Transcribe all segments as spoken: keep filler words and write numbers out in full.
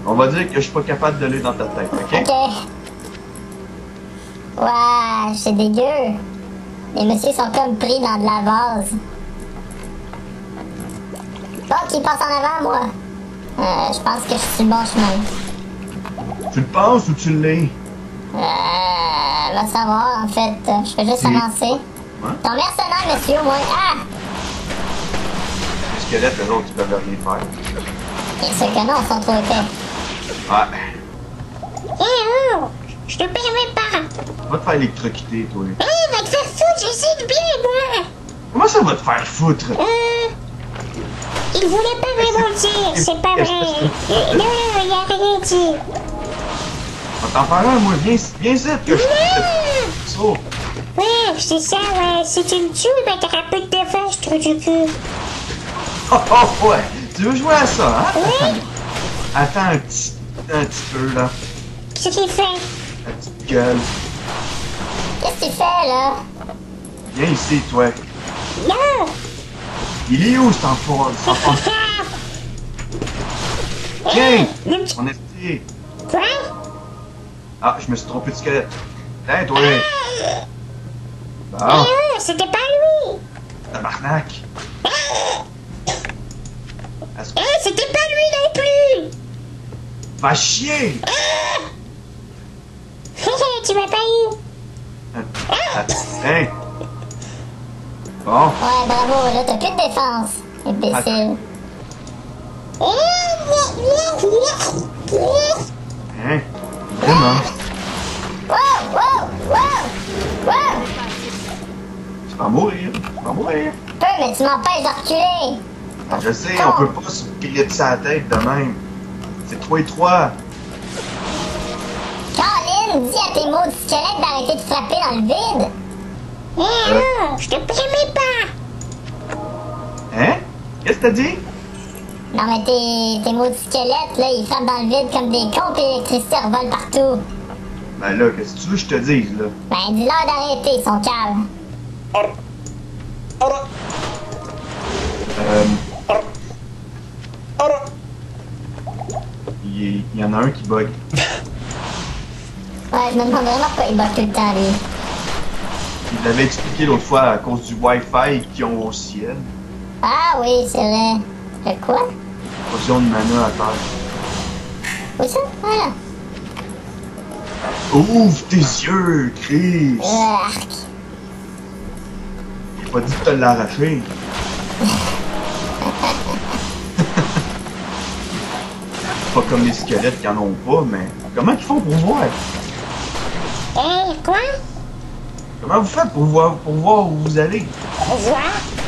On va dire que je suis pas capable de lire dans ta tête, ok? Ok. Ouah, c'est dégueu. Les messieurs sont comme pris dans de la vase. Bon, qui passe en avant, moi? Euh, je pense que je suis sur le bon chemin. Tu le penses ou tu l'es? Euh, va savoir, en fait. Je fais juste Oui. avancer. Ouais. Ton mercenaire, monsieur, au moins. Ah! Les squelettes, eux autres, ils peuvent rien faire. Et ceux que non, sont trop épais. Ouais. Eh oh! Je te permets pas! Va te faire électrocuter, toi. Eh, va te faire foutre, j'essaie de bien, moi! Comment ça va te faire foutre? Euh... Il voulait pas vraiment le dire, c'est pas vrai. Euh, non, non, il a rien dit. On va t'en faire un, moi. Viens, viens ici, que je Non! ça. Ouais, c'est ça, ouais. Si tu me tues, ben t'auras plus de défense, trou du cul. Oh, oh, ouais. Tu veux jouer à ça, hein? Oui? Attends un petit, un petit peu, là. Qu'est-ce qu'il fait? La petite gueule. Qu'est-ce que tu fais, là? Viens ici, toi. Non! Il est où, cet enfant? Cet enfant? Viens! Le petit... On est ici. Quoi? Ah, je me suis trompé de squelette. Tiens, toi. Bon, Eh oh, c'était pas lui! tabarnak. Est-ce que- Eh, c'était pas lui non plus! Va chier! Tu m'as pas eu! Ah, Tiens. Bon, Ouais, bravo, là, t'as plus de défense. Imbécile. hein? Vraiment? Wow, wow, wow, wow! Tu vas mourir. Tu vas mourir. Peu, mais tu m'empêches de reculer. Je sais, on peut pas se piler de sa tête de même. C'est trois et trois. Caroline, dis à tes maudits squelettes d'arrêter de frapper dans le vide. Eh oh, je te permets pas! Hein? Qu'est-ce que t'as dit? Non, mais tes, tes maudits squelettes, là, ils frappent dans le vide comme des cons pis l'électricité revole partout. Ben là, qu'est-ce que tu veux que je te dise, là? Ben, dis-leur d'arrêter, ils sont caves. Euh... Il, y- il y en a un qui bug. Ouais, je me demande vraiment pourquoi il bug tout le temps, lui. Il l'avait expliqué l'autre fois à cause du Wi-Fi qu'ils ont au ciel. Ah oui, c'est vrai. Le quoi? Potion de mana à terre. Où ça? Voilà. Ouvre tes yeux, Chris! Arc. J'ai pas dit de te l'arracher. Pas comme les squelettes qui en ont pas, mais comment ils font pour voir? Eh, quoi? Comment vous faites pour voir, pour voir où vous allez? Voir?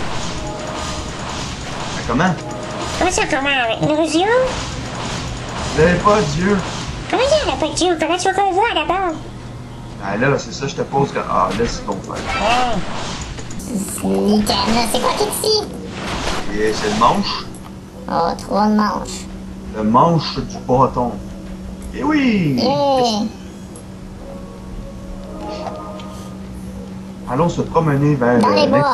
Ben, comment? Comment ça, comment? Avec nos yeux? Vous avez pas Dieu? Comment ça, on n'a pas de yeux? Comment tu veux qu'on voit d'abord? Ben là, c'est ça, je te pose que. Ah, laisse ton frère. Eh, Nickel, là, c'est quoi qui est ici? Et c'est le manche. Oh, trop de manches. Le manche du bâton. Et oui! Yeah! Allons se promener vers. Dans les euh, bois.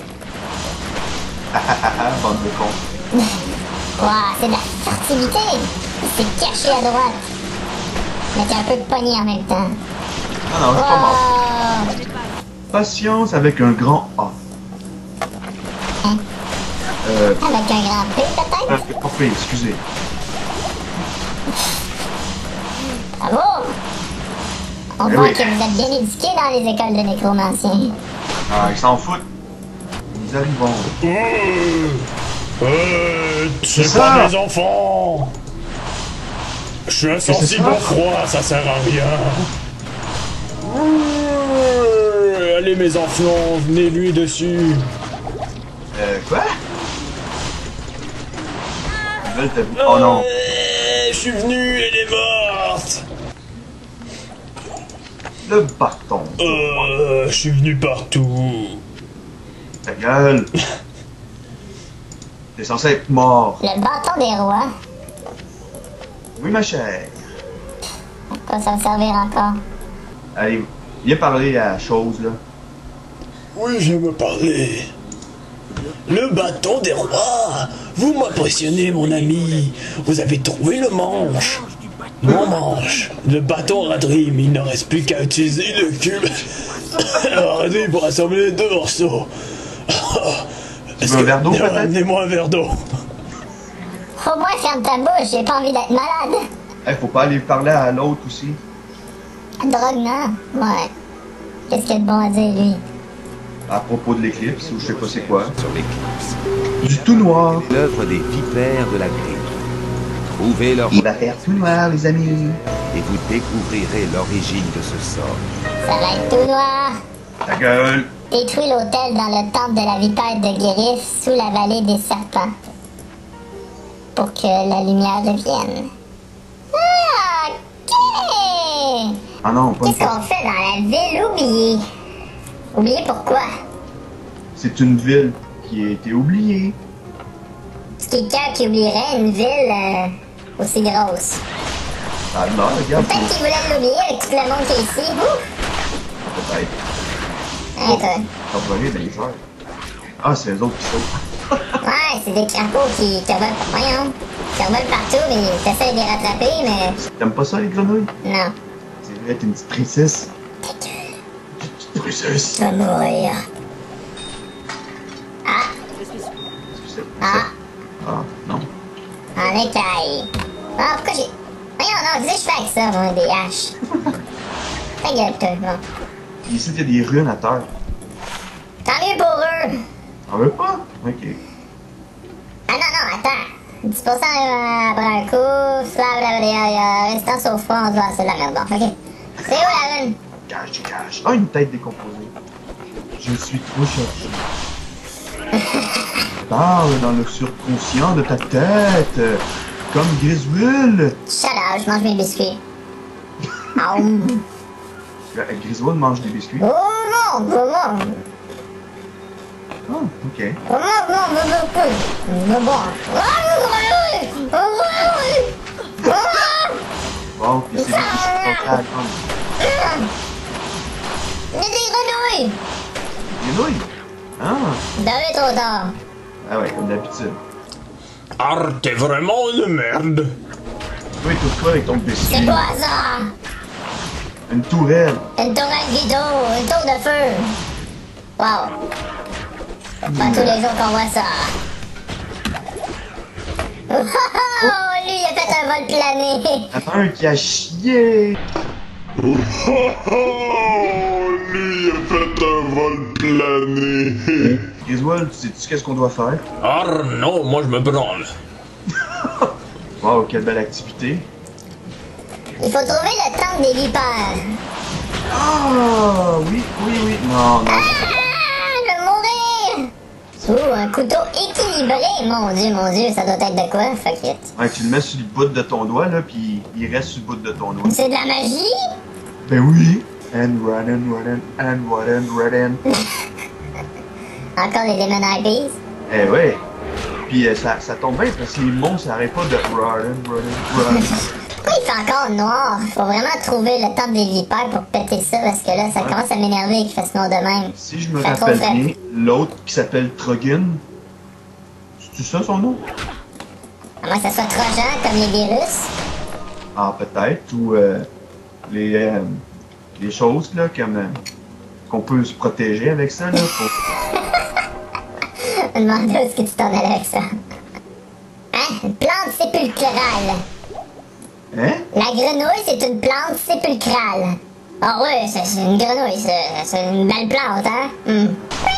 Ah, ah, ah, bande de cons. Ouah, c'est de la furtivité. C'est caché à droite. Mais t'es un peu pogné en même temps. Non, non, c'est pas mort. Wow! Patience avec un grand A. Hein? Euh. Avec un grand P, Ah, peut-être? c'est pas fait, excusez. Bravo! On Eh voit oui. que vous êtes bien éduqués dans les écoles de nécromanciens. Ah, ils s'en foutent. Nous arrivons. Euh, euh, C'est c'est ça. pas mes enfants. Je suis insensible ça? au froid, ça sert à rien. Euh, allez mes enfants, venez lui dessus. Euh, quoi? Ils veulent te... Oh non. Euh, je suis venu, elle est morte. Le bâton. Euh, je suis venu partout. Ta gueule. T'es censé être mort. Le bâton des rois. Oui, ma chère. À quoi ça va servir encore? Allez, viens parler à la chose, là. Oui, je vais me parler. Le bâton des rois. Vous m'impressionnez, mon ami. Vous avez trouvé le manche. Mon manche. Le bâton Radrim, il ne reste plus qu'à utiliser le cube. Radrim pour assembler les deux morceaux. Tu veux un verre d'eau, peut-être? Amenez-moi un verre d'eau. Au moins, ferme ta bouche, j'ai pas envie d'être malade. Eh, faut pas aller parler à l'autre aussi. Drogue, non? Ouais. Qu'est-ce qu'il y a de bon à dire, lui? À propos de l'éclipse, ou je sais pas c'est quoi. Sur l'éclipse. Du tout noir. L'œuvre des vipères de la grille. Trouvez leur Il va faire tout noir, les amis. et vous découvrirez l'origine de ce sort. Ça va être tout noir. Ta gueule. Détruis l'hôtel dans le temple de la vipère de Guérif sous la vallée des serpents. Pour que la lumière revienne. Ah, ok! Ah non, pas une Qu'est-ce qu'on fait dans la ville oubliée? Oubliée pourquoi? C'est une ville qui a été oubliée. C'est quelqu'un qui oublierait une ville euh, aussi grosse. Ah non, regarde. Peut-être qu'il voulait l'oublier avec tout le monde qui est ici. Ouf! Peut-être. Hein, toi? T'as volé dans les airs. Ah, c'est eux autres qui sautent. Ouais, c'est des crapauds qui te volent, voyons, qui te volent partout, mais t'essaies de les rattraper, mais T'aimes pas ça, les grenouilles? non. C'est vrai, t'es une petite princesse. Ta gueule, Petite princesse. tu vas mourir. Ah, C'est- ah, Ah, non. en écaille. Ah, pourquoi j'ai... Voyons, non, qu'est-ce que je fais avec ça, moi, des haches? Ta gueule, toi, bon. Ici, il y a des runes à terre. Tant mieux pour eux. T'en veux pas? Ok. Ah non, non, attends. dix pour cent euh, après un coup, blablabla, restance au fond, ah, c'est de la merde, bon, ok. C'est où la rune? Cache, cache. Ah, une tête décomposée. Je suis trop choqué. Parle dans le subconscient de ta tête. Comme Griswold. Shut up, je mange mes biscuits. Aoum. Griswold mange des biscuits. Oh non, oh non. Ah, ok. Oh non, non, non, non, non, non. Oh, oh, Bon, puis c'est des biscuits locales. il y a des grenouilles. Grenouilles? Ah. D'arrêt trop tard. Ah ouais, comme d'habitude. Ah, t'es vraiment une merde. Oui, tout toi avec ton biscuit. C'est quoi ça? Une tourelle. Une tourelle Guido, une tour de feu. Wow. C'est pas tous les jours qu'on voit ça. Oh, lui, il a fait un vol plané. Attends, un qui a chié. Oh, lui a fait un vol plané. Griswold, sais-tu qu'est-ce qu'on doit faire? Ah non, moi je me branle. Wow, quelle belle activité. Il faut trouver le temple des vipères. Ah, oui, oui, oui. Non, non. Ah, je vais mourir. Ouh, un couteau équilibré. Mon dieu, mon dieu, ça doit être de quoi? Fuck it. Ouais, tu le mets sur le bout de ton doigt, là, puis il reste sur le bout de ton doigt. C'est de la magie? Ben oui. And run and run and and run and run and. Encore les Demon I Ps? Eh ouais. Puis euh, ça, ça tombe bien parce que les monstres, ça arrête pas de run and run and run. Pourquoi il fait encore noir? Faut vraiment trouver le temple des vipères pour péter ça parce que là, ça commence à m'énerver qu'il fasse noir de même. Si je me Fait trop rappelle frais. bien, l'autre qui s'appelle Trogan, c'est ça son nom? À moins que ça soit trojan comme les virus. Ah, peut-être. Ou euh, les, euh, les choses, là, comme euh, qu'on peut se protéger avec ça, là. Faut... Je me demandais où est-ce que tu t'en allais avec ça. Hein? Une plante sépulcrale. Hein? La grenouille, c'est une plante sépulcrale. Ah ouais, c'est c'est une grenouille, c'est c'est une belle plante, hein? Hmm.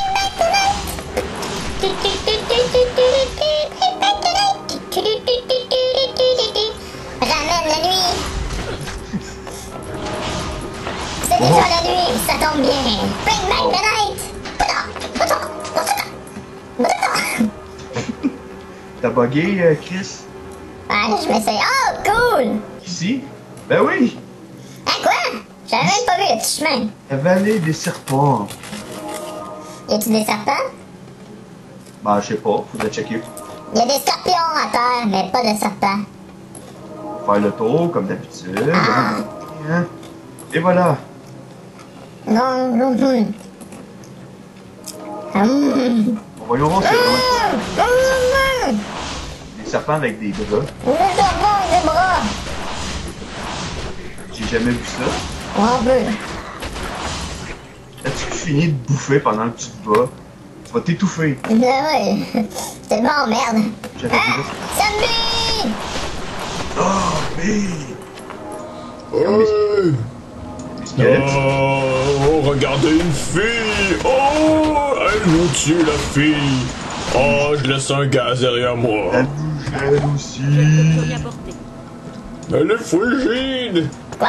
Ramène la nuit. C'est déjà la nuit, ça tombe bien. Bring back the night. T'as bugué, euh, Chris? Ah, je m'essaye. Oh, cool! Ici? Ben oui! Hein, quoi? J'avais même pas vu le petit chemin. La vallée des serpents. Y a-tu des serpents? Ben, je sais pas, faudrait checker. Y a des scorpions à terre, mais pas de serpents. Faire le tour, comme d'habitude. Ah. Hein? Et voilà. Non, non, non. Hum. On Voyons voir, c'est vraiment des serpents avec des bras. Le serpent avec des bras. J'ai jamais vu ça. Un peu. As-tu fini de bouffer pendant que tu te bats? Tu vas t'étouffer. Ben ouais. C'est bon, merde. J'avais Ah! déjà... Zombie! Oh, mais... Hey! Des squelettes. Oh, regardez une fille! Oh, elle nous tue la fille! Oh, je laisse un gaz derrière moi. Elle bouge elle aussi. Elle est frigide! Quoi?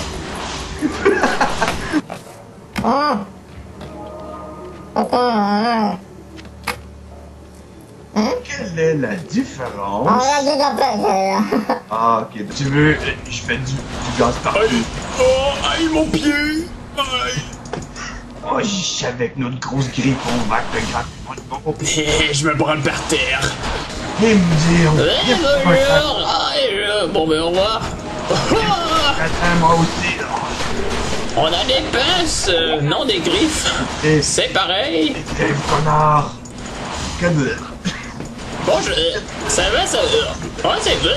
Oh. Oh, oh, oh. Quelle est la différence? On a déjà fait ça, là. Ah, ok. Tu veux... Je fais du, du gaz partout. Aïe! Oh, aïe, mon pied! Aïe! Oh, je savais que notre grosse griffon va te gratter. Et je me branle par terre. Et me dire... Eh, bonjour! Aïe, euh, bon, ben, au revoir. Attends, moi aussi. On a des pinces, euh, non des griffes. Et C'est pareil. c'est connard. Comme... Bonjour. Ça va, ça va? Oh, c'est...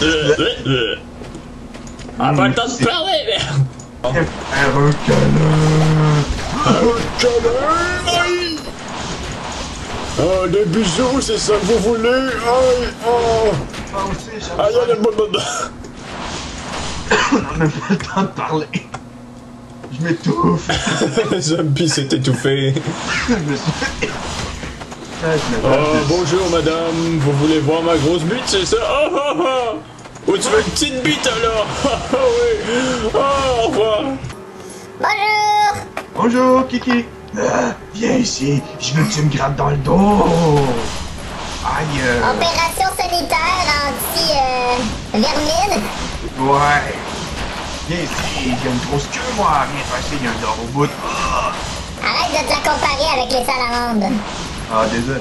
On n'a pas le temps de parler, merde. Faire un câlin. Un câlin, aïe! Ah, des bisous, c'est ça que vous voulez? Aïe, oh! Moi aussi, j'aime Aïe, aïe, aïe, aïe, On n'a même pas le temps de parler. Je m'étouffe. aïe. Zombie s'est étouffé. Je me suis... Ah, je me Oh, bats. bonjour, madame. Vous voulez voir ma grosse bite, c'est ça? Oh, oh, oh! Ou tu veux une petite bite, alors? Ah, oui. Oh, au revoir. Bonjour! Bonjour, Kiki. Ah, viens ici. Je veux que tu me grattes dans le dos. Aïe. euh, Opération sanitaire anti-vermine. Ouais. Viens ici. J'ai une grosse queue, moi. Viens passer, il y a un dor au bout. Ah, Arrête de te la comparer avec les salamandres. ah désolé.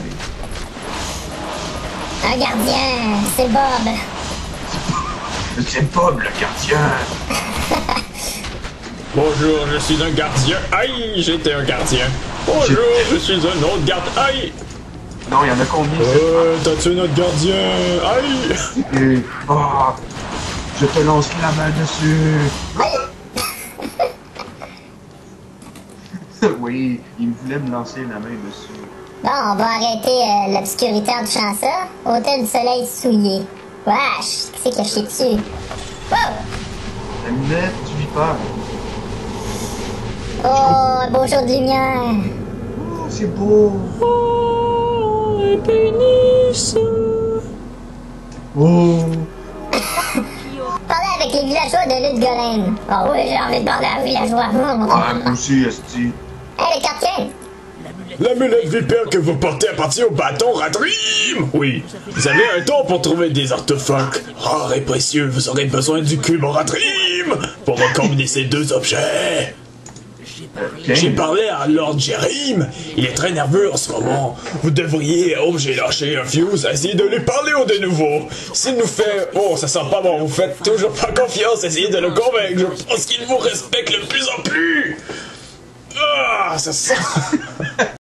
Un gardien, c'est Bob. C'est Bob, le gardien. Bonjour, je suis un gardien. Aïe, j'étais un gardien. Bonjour, je suis un autre gardien. Aïe! Non, il y en a combien? Euh, t'as tué notre gardien. Aïe! Et... Ah, je te lance la main dessus. Oui, il voulait me lancer la main dessus. Bon, on va arrêter euh, l'obscurité en touchant ça. Hôtel du soleil souillé. Wesh, qui c'est qui a chié dessus? Wow! La lunette du vipère. Oh, un beau jour de lumière. Oh, c'est beau. Oh, un pénis. Oh. Parler avec les villageois de Lutte Golem. Oh oui, j'ai envie de parler à un villageois. Ah, moi aussi, esti. Hey, les quartiers! L'amulette vipère que vous portez appartient au bâton Radrim. Oui, vous avez un temps pour trouver des artefacts rares et précieux. Vous aurez besoin du cube Radrim pour recombiner ces deux objets. J'ai parlé à Lord Jérim. Il est très nerveux en ce moment. Vous devriez... Oh, j'ai lâché un fuse. Essayez de lui parler au de nouveau. S'il nous fait... Oh, ça sent pas bon. Vous faites toujours pas confiance. Essayez de le convaincre. Je pense qu'il vous respecte de plus en plus. Ah, ça sent...